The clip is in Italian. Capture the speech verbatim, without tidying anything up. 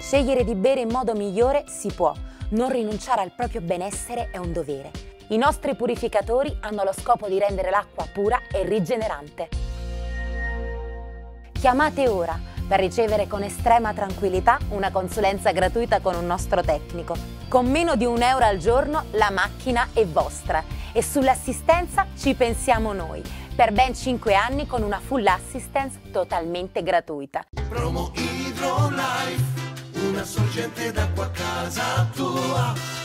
Scegliere di bere in modo migliore si può, non rinunciare al proprio benessere è un dovere. I nostri purificatori hanno lo scopo di rendere l'acqua pura e rigenerante. Chiamate ora per ricevere con estrema tranquillità una consulenza gratuita con un nostro tecnico. Con meno di un euro al giorno la macchina è vostra e sull'assistenza ci pensiamo noi, per ben cinque anni con una full assistance totalmente gratuita. Promo Hydrolife, una sorgente d'acqua a casa tua.